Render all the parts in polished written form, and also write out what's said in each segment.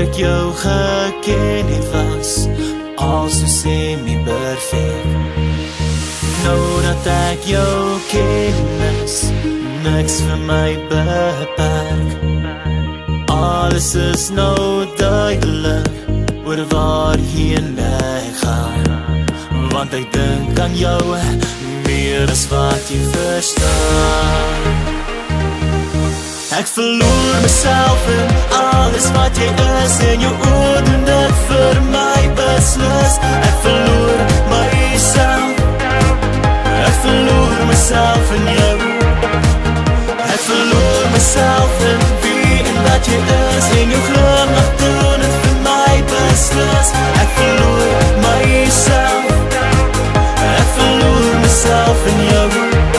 ek jou geken het was al so semi-perfect. Nou dat ek jou ken is niks vir my beperk. Alles is nou duidelik oor waarheen ek gaan, want ek dink aan jou meer as wat jy verstaan. Ek verloor myself in alles wat jy is, en jou oor doen dit vir my beslis. Ek verloor myself, ek verloor myself in jou. Ek verloor myself in wie en wat jy is, en jou glimlach doen dit vir my beslis. Ek verloor myself, ek verloor myself in jou.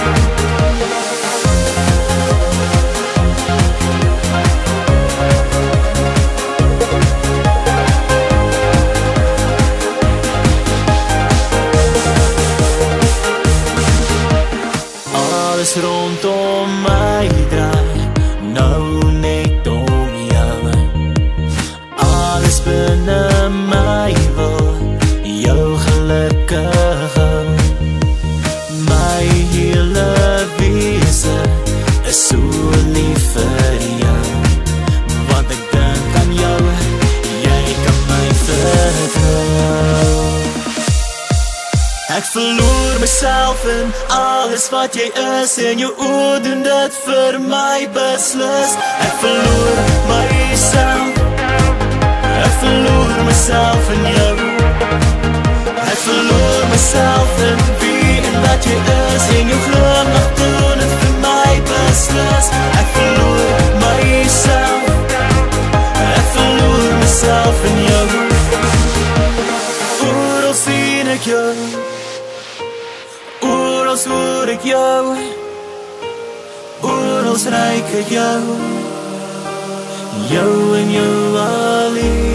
Alles rondom my draai nou net om jou. Alles binne my wil jou gelukkig hou. My hele wese is so lief vir jou, want ek dink aan jou, jy kan my vertrou. Ek verloor myself in alles wat jy is, en jou oor doen dit vir my beslis. Ek verloor myself, ek verloor myself in jou. Ek verloor myself in wie en wat jy is, en jou glimlach doen dit vir my beslis. Ek verloor myself, ek verloor myself in jou. Oral sien ek jou, oorals hoor ek jou, oorals reik ek jou, jou en jou alleen.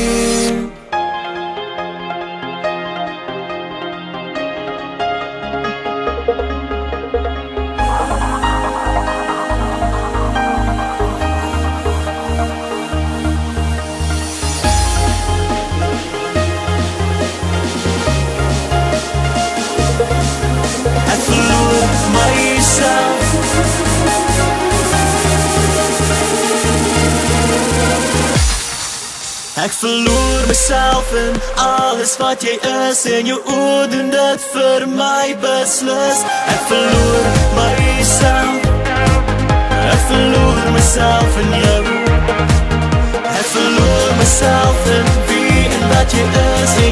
Ek verloor myself in alles wat jy is, en jou oor doen dit vir my beslis. Ek verloor myself, ek verloor myself in jou. Ek verloor myself in wie en wat jy is,